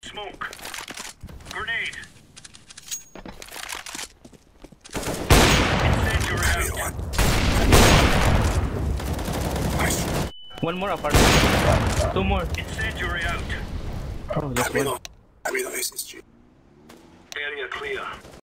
Smoke. Grenade. Incendiary out. One more apartment. Two more. Incendiary out. Oh, just one. Area clear.